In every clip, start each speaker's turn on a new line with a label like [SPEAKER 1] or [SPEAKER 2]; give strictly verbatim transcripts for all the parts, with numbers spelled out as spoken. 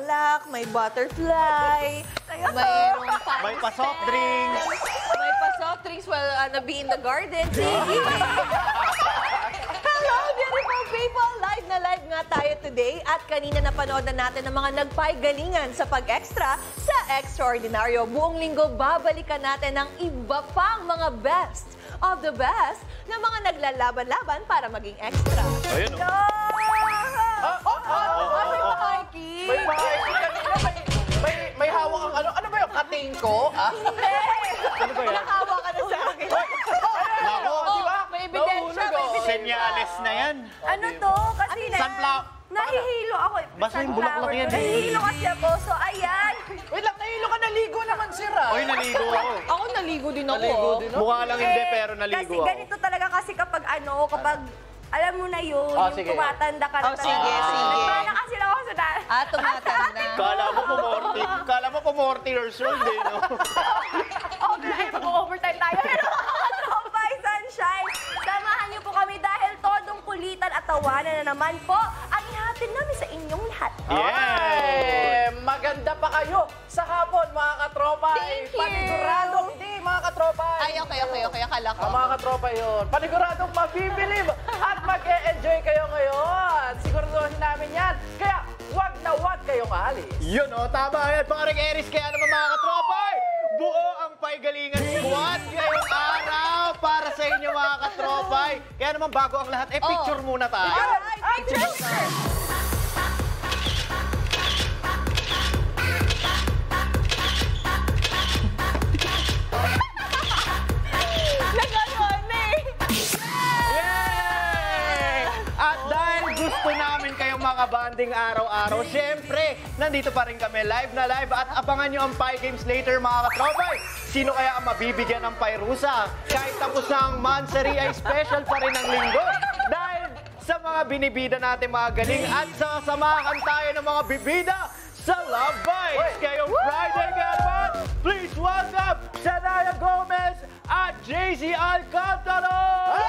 [SPEAKER 1] bulaklak, may butterfly, mayroong pie.
[SPEAKER 2] May pa-soft drinks.
[SPEAKER 1] May pa-soft drinks while uh, na-be in the garden. Sige! Hello, beautiful people! Live na live nga tayo today at kanina napanood na natin ang mga nagpaigalingan sa pag-extra sa Extraordinaryo. Buong linggo, babalikan natin ang iba pang mga best of the best na mga naglalaban-laban para maging extra.
[SPEAKER 2] Ayun o.
[SPEAKER 1] Oh, oh, oh, may pakiki!
[SPEAKER 3] May pakiki kanina, may, may, may hawak ang ano. Ano ba yung kating ko? Ah?
[SPEAKER 1] Hindi!
[SPEAKER 2] Ano ba yan?
[SPEAKER 1] Nakahawa ka na sa akin.
[SPEAKER 2] Nako,
[SPEAKER 1] di ba? May ebidensya, may ebidensya.
[SPEAKER 2] Senyales na yan.
[SPEAKER 4] Ano to? Kasi na,
[SPEAKER 2] Sunflower.
[SPEAKER 4] nahihilo ako.
[SPEAKER 2] Basta yung bulaklak yan.
[SPEAKER 4] Nahihilo kasi ako. So, ayan.
[SPEAKER 3] Wait lang, nahilo ka, naligo naman sira.
[SPEAKER 2] Oy, naligo ako.
[SPEAKER 1] Ako naligo din ako.
[SPEAKER 3] Naligo din ako.
[SPEAKER 2] Mukha lang hindi, pero
[SPEAKER 4] Kasi
[SPEAKER 2] naligo ako.
[SPEAKER 4] ganito talaga kasi kapag ano, kapag alam mo na yun,
[SPEAKER 3] Ah,
[SPEAKER 4] yung
[SPEAKER 3] sige.
[SPEAKER 4] tumatanda ka na
[SPEAKER 1] Oh, sige, sige.
[SPEAKER 4] Nagmana kasi lang ako sa daan.
[SPEAKER 1] Ah, tumatanda.
[SPEAKER 2] Kala mo po forty. Kala mo po forty years old eh, no?
[SPEAKER 4] Okay, ay, mag-overtime tayo. Tropay Sunshine, samahan niyo po kami dahil todong kulitan at tawanan na naman po ang ihatid namin sa inyong lahat.
[SPEAKER 3] Ay, maganda pa kayo sa hapon, mga katropa.
[SPEAKER 1] Thank you.
[SPEAKER 3] Paniguradong hindi, mga katropa.
[SPEAKER 1] Ay, okay, okay, okay. Akala ko.
[SPEAKER 3] Ang mga katropa yun. Paniguradong mabibilib at mag-e-enjoy kayo ngayon. Siguraduhin namin yan. Kaya, wag na wag kayong aalis.
[SPEAKER 2] Yun o, tama yan. Paring Eris, kaya naman mga katropay, buo ang Paigalingan Squad ngayong araw para sa inyo mga katropay. Kaya naman bago ang lahat, eh picture muna tayo.
[SPEAKER 1] Ay, ay, picture! Naganoon eh!
[SPEAKER 2] Yay! At dahil gusto namin kayong mga banding araw-araw, syempre, nandito pa rin kami live na live at abangan nyo ang Pi Games later mga katropay. Sino kaya ang mabibigyan ng Pairusa? Kahit tapos na ang Mansari ay special pa rin ang linggo. Dahil sa mga binibida natin mga galing at sasamahan tayo ng mga bibida sa Love Bites. Ngayong Friday nga naman, please welcome Shania Gomez at J C Alcantara!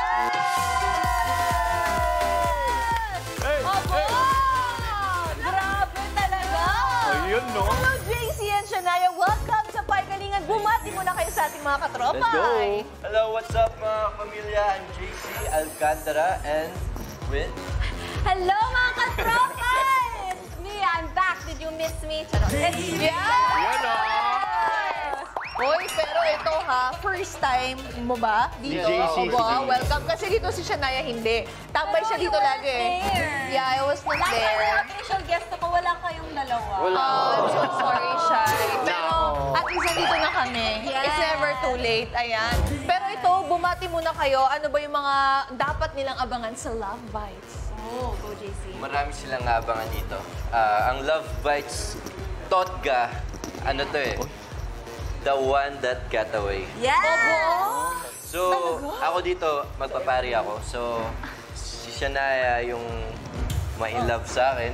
[SPEAKER 2] Hey,
[SPEAKER 1] Abo!
[SPEAKER 2] hey.
[SPEAKER 1] Grabe talaga!
[SPEAKER 2] Ayun, no?
[SPEAKER 1] Hello, J C and Shania. Welcome sa Paigalingan. Bumati muna kayo sa ating mga katropay.
[SPEAKER 5] Hello, what's up mga pamilya? I'm J C Alcantara and with...
[SPEAKER 4] Hello mga katropay! It's me, I'm back. Did you miss me? Charot. It's me.
[SPEAKER 2] Ayun, no?
[SPEAKER 1] Hoy, pero ito ha, first time mo ba dito?
[SPEAKER 2] J C.
[SPEAKER 1] Wow, welcome. Kasi dito si Shania hindi. Tambay siya dito lagi.
[SPEAKER 4] there.
[SPEAKER 1] Yeah, I was not
[SPEAKER 4] Last time
[SPEAKER 1] there.
[SPEAKER 4] na official guest ako, wala kayong dalawa.
[SPEAKER 2] Wala.
[SPEAKER 1] Oh, I'm so sorry, Shai. Pero
[SPEAKER 2] No.
[SPEAKER 1] at least nandito na kami.
[SPEAKER 4] Yes.
[SPEAKER 1] It's never too late. Ayan. Pero ito, bumati muna kayo. Ano ba yung mga dapat nilang abangan sa Love Bites?
[SPEAKER 4] Oh, go J C.
[SPEAKER 5] Marami silang abangan dito. Ah, ang Love Bites Totga, ano to eh? The one that got away.
[SPEAKER 4] Yes!
[SPEAKER 5] So, ako dito, magpapari ako. So, si Shania yung ma-in-love sa akin.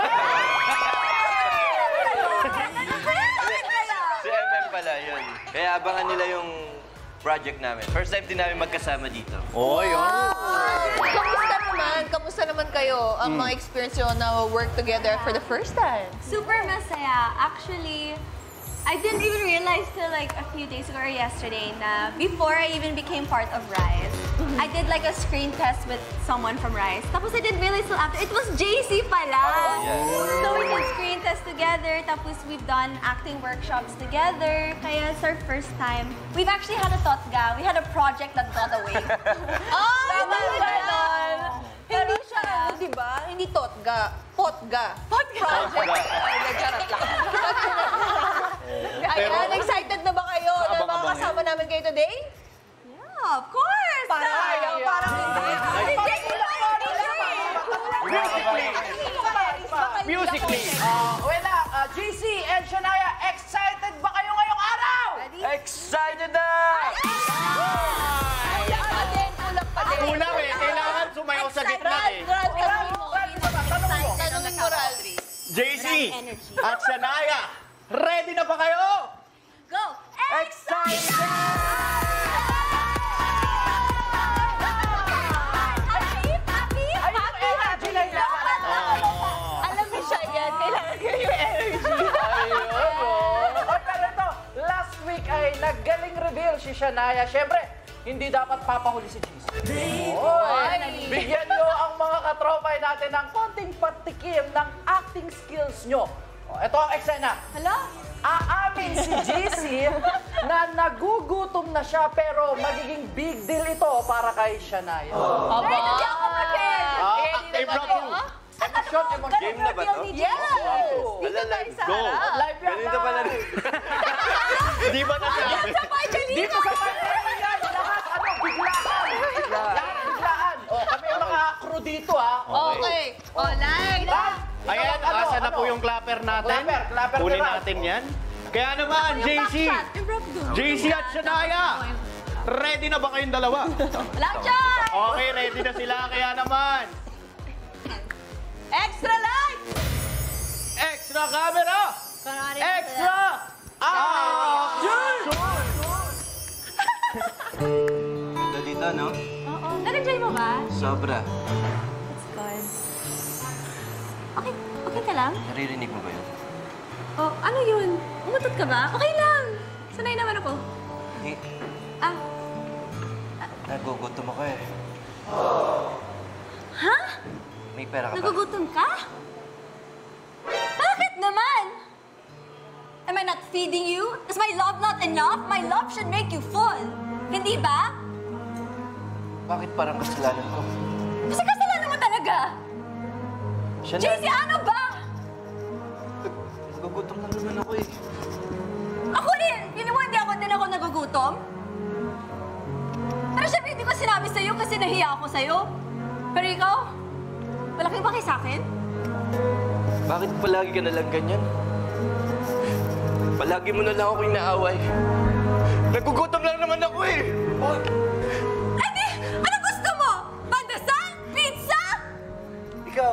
[SPEAKER 5] Si M M pala, yun. Kaya abangan nila yung project namin. First time din namin magkasama dito.
[SPEAKER 2] Oh, yun.
[SPEAKER 1] Kamusta naman? Kamusta naman kayo ang mga experience nyo na work together for the first time?
[SPEAKER 6] Super masaya. Actually, I didn't even realize till like a few days ago or yesterday na before I even became part of Rise, I did like a screen test with someone from Rise. Tapos I didn't realize till after, it was J C pala! So we did screen test together, tapos we've done acting workshops together. Kaya it's our first time. We've actually had a Totga. We had a project that got away.
[SPEAKER 1] Oh,
[SPEAKER 6] Tama
[SPEAKER 1] talaga!
[SPEAKER 6] Pero
[SPEAKER 1] Hindi siya,
[SPEAKER 6] siya-
[SPEAKER 1] ano, di ba? Hindi Totga. Potga. Potga. Project. Ay, nagcharot lang. Ayan, excited na ba kayo na
[SPEAKER 2] Abang-abang
[SPEAKER 1] makakasama namin kayo today?
[SPEAKER 6] Yeah, of course!
[SPEAKER 1] Parang ayaw, parang hindi. Hindi,
[SPEAKER 2] Musically. Musically.
[SPEAKER 3] Uh, wala, uh, J C and Shania, excited ba kayo ngayong araw?
[SPEAKER 5] Excited na!
[SPEAKER 1] Kulang pa din, kulang pa din.
[SPEAKER 2] Kulang eh. Kailangan sumayaw sa gitna
[SPEAKER 1] Rad,
[SPEAKER 2] eh.
[SPEAKER 1] Rad, tanongin mo.
[SPEAKER 3] Rad, tanongin mo.
[SPEAKER 1] Tanongin mo, Rad.
[SPEAKER 2] J C at Shania, ready na ba kayo?
[SPEAKER 6] Go!
[SPEAKER 2] Excited!
[SPEAKER 6] Happy! Happy!
[SPEAKER 3] Ay, yung energy na yun.
[SPEAKER 1] Alam mo siya yan, kailangan ko yung energy.
[SPEAKER 3] si Shania. Siyempre, hindi dapat papahuli si G C. Oy, bigyan nyo ang mga katropay natin ng konting patikim ng acting skills nyo. O, ito ang eksena.
[SPEAKER 4] Hala?
[SPEAKER 3] Aamin si G C na nagugutom na siya pero magiging big deal ito para kay Shania.
[SPEAKER 1] Aba!
[SPEAKER 4] Hindi ako prepared.
[SPEAKER 2] Ah, improv you.
[SPEAKER 3] Emosyon, emosyon.
[SPEAKER 5] Game na ba to?
[SPEAKER 1] Yes!
[SPEAKER 3] Oh.
[SPEAKER 1] Dito
[SPEAKER 5] Wala,
[SPEAKER 1] tayo
[SPEAKER 5] let's
[SPEAKER 1] sa
[SPEAKER 5] go.
[SPEAKER 1] harap.
[SPEAKER 3] Live yan
[SPEAKER 5] Ganito pala.
[SPEAKER 2] Di ba nasabi?
[SPEAKER 3] Dito sa Pantera yan, lahat ano, biglaan. Lahat biglaan. O, kami ang mga crew dito ha.
[SPEAKER 1] Okay. O, live.
[SPEAKER 2] Ayan,
[SPEAKER 3] Ano,
[SPEAKER 2] asa na
[SPEAKER 3] ano?
[SPEAKER 2] po yung clapper natin?
[SPEAKER 3] Clapper, clapper
[SPEAKER 2] Kunin
[SPEAKER 3] tira.
[SPEAKER 2] natin yan. Kaya naman, J C, J C at Shania, ready na ba kayong dalawa?
[SPEAKER 4] Lang dyan!
[SPEAKER 2] Okay, ready na sila. Kaya naman,
[SPEAKER 1] Extra light!
[SPEAKER 2] extra camera! Extra action!
[SPEAKER 5] Dito, dito, no?
[SPEAKER 6] Oo. Na-enjoy mo ba?
[SPEAKER 5] Sobra.
[SPEAKER 6] That's good. Okay, okay ka lang?
[SPEAKER 5] Naririnig mo ba yun?
[SPEAKER 6] Oh, ano yun? Umutot ka ba? Okay lang. Sanay naman ako.
[SPEAKER 5] Hindi.
[SPEAKER 6] Ah,
[SPEAKER 5] Nagugutom ako eh.
[SPEAKER 6] ha?
[SPEAKER 5] May pera ka ba?
[SPEAKER 6] Nagugutom ka? Bakit naman? Am I not feeding you? Is my love not enough? My love should make you full. Hindi ba?
[SPEAKER 5] Bakit parang kasalanan ko?
[SPEAKER 6] Kasi kasalanan mo talaga.
[SPEAKER 5] Siya
[SPEAKER 6] J C, ano ba?
[SPEAKER 5] Nagugutom lang naman ako eh.
[SPEAKER 6] Ako rin! Yun mo, hindi ako din ako nagugutom. Pero syempre, hindi ko sinabi sa'yo kasi nahiya ako sa'yo. Pero ikaw, malaking paki sa akin.
[SPEAKER 5] Bakit palagi ka nalang ganyan? Palagi mo na lang ako inaaway. Nagugutom lang naman ako eh.
[SPEAKER 6] Ay, di! Ano gusto mo? Pandesal? Pizza?
[SPEAKER 5] Ikaw,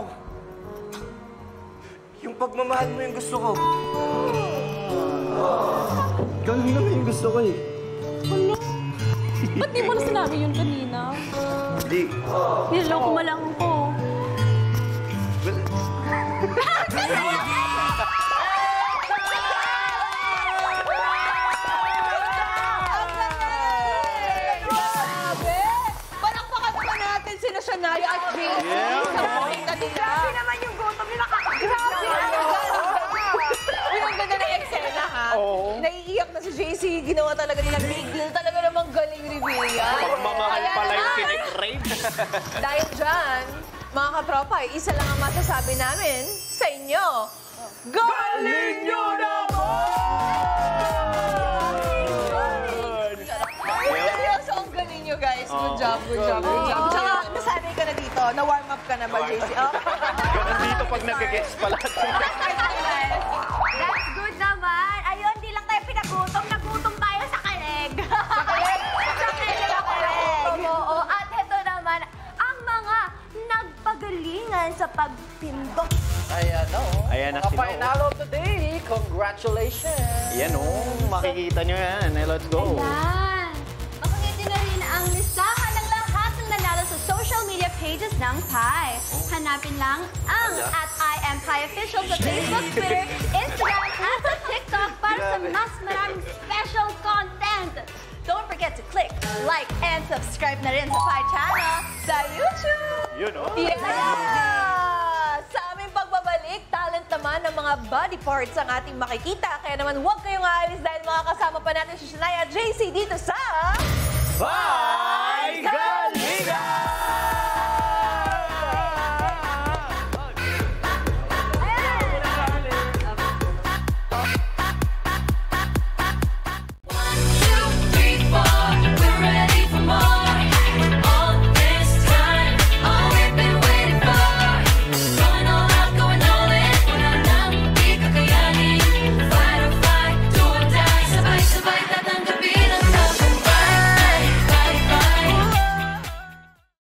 [SPEAKER 5] yung pagmamahal mo yung gusto ko. Ikaw lang naman yung gusto ko eh.
[SPEAKER 6] Ba't di mo na sinabi yun kanina?
[SPEAKER 5] Hindi.
[SPEAKER 6] Niloloko mo lang ako.
[SPEAKER 1] Grabe! Palakpakan pa natin sila Shania at J C.
[SPEAKER 2] Yeah.
[SPEAKER 1] Sa pakita nila.
[SPEAKER 4] Grabe naman yung gutom nila.
[SPEAKER 1] Grabe! Uy, ang ganda ng eksena, ha?
[SPEAKER 2] Oo.
[SPEAKER 1] Naiiyak na si J C. Ginawa talaga nila big deal. Talaga namang galing reveal yan.
[SPEAKER 2] Pagmamahal
[SPEAKER 1] Kaya
[SPEAKER 2] pala yung
[SPEAKER 1] naman,
[SPEAKER 2] kinikrave.
[SPEAKER 1] dahil dyan, mga kapropay, isa lang ang masasabi namin sa inyo. Galing nyo naman! Seryoso, ang galing nyo, guys. Good job, good job, good job. Tsaka, nasanay ka na dito. Na-warm up ka na ba, J C? Oh.
[SPEAKER 2] Ganun dito pag nag-guess pala.
[SPEAKER 4] That's good naman. Ayun, di lang tayo pinagutom. Nagutom tayo sa kaleg. Sa kaleg? Sa kaleg. Sa kaleg. Oo. At ito naman, ang mga nagpagalingan sa pagpindok.
[SPEAKER 3] Ayan o.
[SPEAKER 2] Ayan na
[SPEAKER 3] Mga
[SPEAKER 2] sila, oh.
[SPEAKER 3] final of the day. Congratulations.
[SPEAKER 2] Yan oh, makikita nyo yan. Eh, let's go.
[SPEAKER 6] Ayan. Makulitin na rin ang listahan ng lahat ng nanalo sa social media pages ng Pi. Hanapin lang ang at I am Pi Official sa Facebook, Twitter, Instagram, at sa TikTok para sa mas maraming special content. Don't forget to click, like, and subscribe na rin sa Pi channel sa YouTube.
[SPEAKER 2] Yun oh.
[SPEAKER 1] Yeah! Sa aming pagbabalik, talent naman ng mga body parts ang ating makikita. Kaya naman huwag kayong aalis dahil makakasama pa natin si Shania at J C dito sa...
[SPEAKER 2] Bye!